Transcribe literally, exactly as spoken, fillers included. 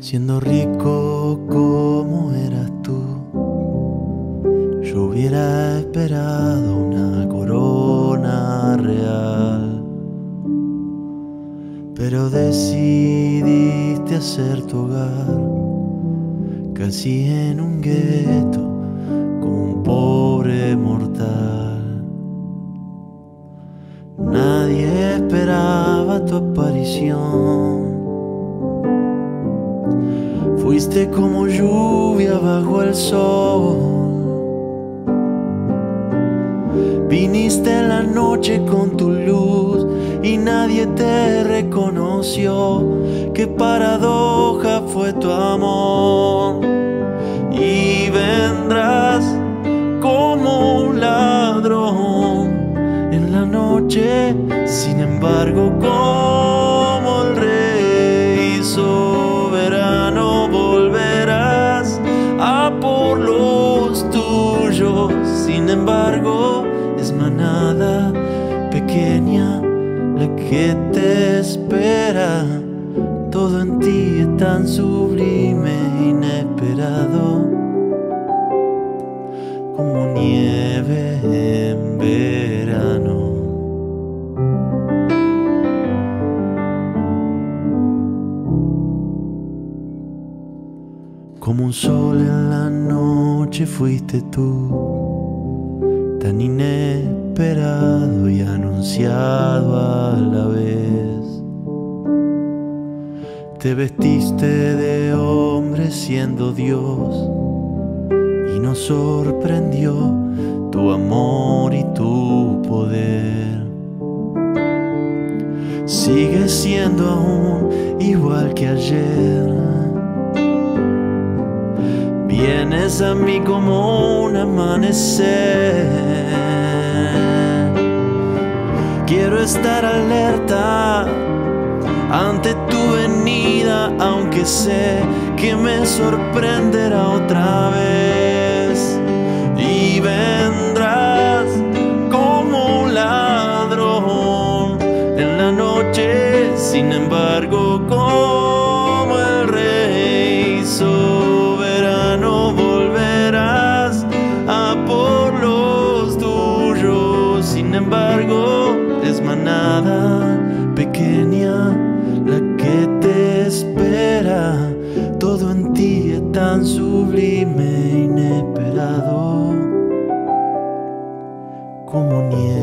Siendo rico como eras tú, yo hubiera esperado una corona real, pero decidiste hacer tu hogar casi en un gueto, como un pobre mortal. Nadie esperaba tu aparición. Fuiste como lluvia bajo el sol. Viniste en la noche con tu luz y nadie te reconoció. Qué paradoja fue tu amor. Y vendrás como un ladrón en la noche, sin embargo, como el rey soberano volverás a por los tuyos. Sin embargo, es manada pequeña la que te espera. Todo en ti es tan sublime e inesperado, como nieve en verano. Como un sol en la noche fuiste tú, tan inesperado y anunciado a la vez. Te vestiste de hombre siendo Dios y nos sorprendió tu amor y tu poder. Sigues siendo aún igual que ayer. Vienes a mí como un amanecer. Quiero estar alerta ante tu venida, aunque sé que me sorprenderá otra vez. Y vendrás como un ladrón en la noche, sin embargo, como el rey soberano volverás a por los tuyos. Sin embargo, es manada pequeña la que te espera. Todo en ti es tan sublime e inesperado, como nieve.